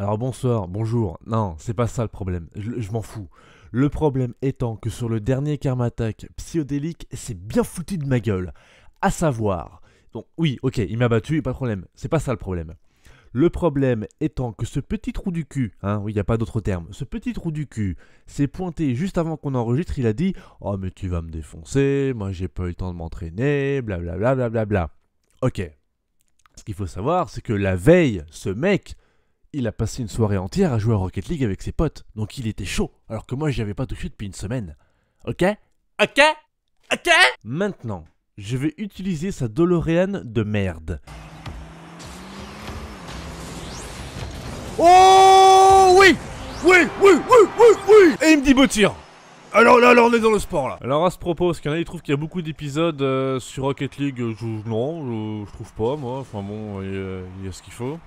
Alors bonsoir, bonjour. Non, c'est pas ça le problème. Je m'en fous. Le problème étant que sur le dernier Karma Attack, Psyodélique s'est bien foutu de ma gueule. À savoir. Donc oui, ok, il m'a battu, pas de problème. C'est pas ça le problème. Le problème étant que ce petit trou du cul, oui, il n'y a pas d'autre terme, ce petit trou du cul s'est pointé juste avant qu'on enregistre, il a dit « Oh mais tu vas me défoncer, moi j'ai pas eu le temps de m'entraîner, blablabla, blablabla. » Ok. Ce qu'il faut savoir, c'est que la veille, ce mec, il a passé une soirée entière à jouer à Rocket League avec ses potes, donc il était chaud, alors que moi j'y avais pas touché depuis une semaine. Ok? Ok? Ok? Maintenant, je vais utiliser sa DeLorean de merde. Oh oui! Oui, oui, oui, oui, oui! Et il me dit beau tir! Alors là, on est dans le sport là. Alors à ce propos, parce qu'il y en a qui trouvent qu'il y a beaucoup d'épisodes sur Rocket League, non, je trouve pas moi, enfin bon, il y a ce qu'il faut.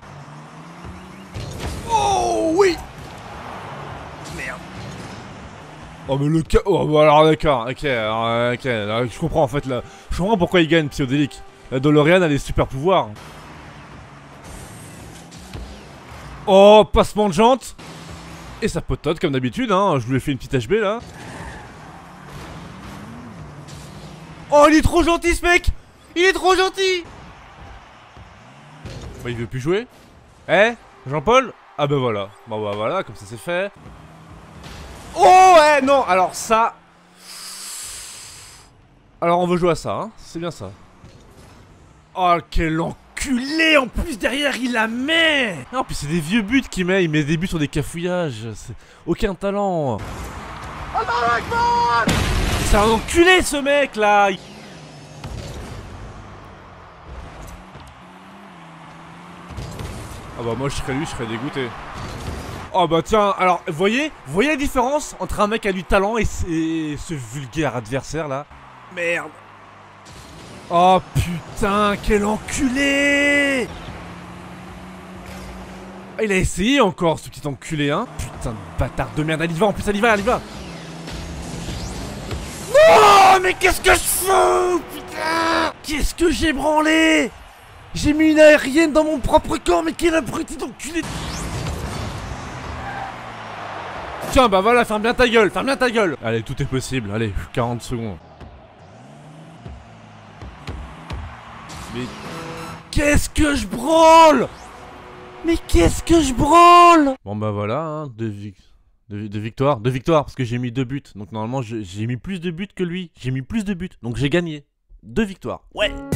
Oh oui! Merde. Oh mais le cas... Oh bah alors d'accord, ok, alors, je comprends en fait là. Je comprends pourquoi il gagne Psyodélique. La DeLorean a des super pouvoirs. Oh, passement de jante. Et ça potote comme d'habitude, je lui ai fait une petite HB là. Oh, il est trop gentil ce mec! Il est trop gentil! Bah il veut plus jouer. Eh, Jean-Paul? Ah bah voilà. Bah voilà, comme ça c'est fait. Oh ouais, non, alors ça... Alors on veut jouer à ça, c'est bien ça. Oh quel enculé! En plus derrière il la met! Non, puis c'est des vieux buts qu'il met, il met des buts sur des cafouillages. C'est aucun talent. C'est un enculé ce mec là! Ah bah moi je serais lui, je serais dégoûté. Oh bah tiens, alors voyez la différence entre un mec à du talent et ce vulgaire adversaire là? Merde. Oh putain, quel enculé! Ah, il a essayé encore ce petit enculé, Putain de bâtard de merde, elle y va, en plus elle y va, Non, mais qu'est-ce que je fous, putain! Qu'est-ce que j'ai branlé? J'ai mis une aérienne dans mon propre corps, mais quel abruti d'enculé! Tiens, bah voilà, ferme bien ta gueule, Allez, tout est possible, allez, 40 secondes. Mais... Qu'est-ce que je branle? Mais qu'est-ce que je branle? Bon bah voilà, deux victoires, parce que j'ai mis 2 buts. Donc normalement, j'ai mis plus de buts que lui. J'ai mis plus de buts, donc j'ai gagné. 2 victoires. Ouais.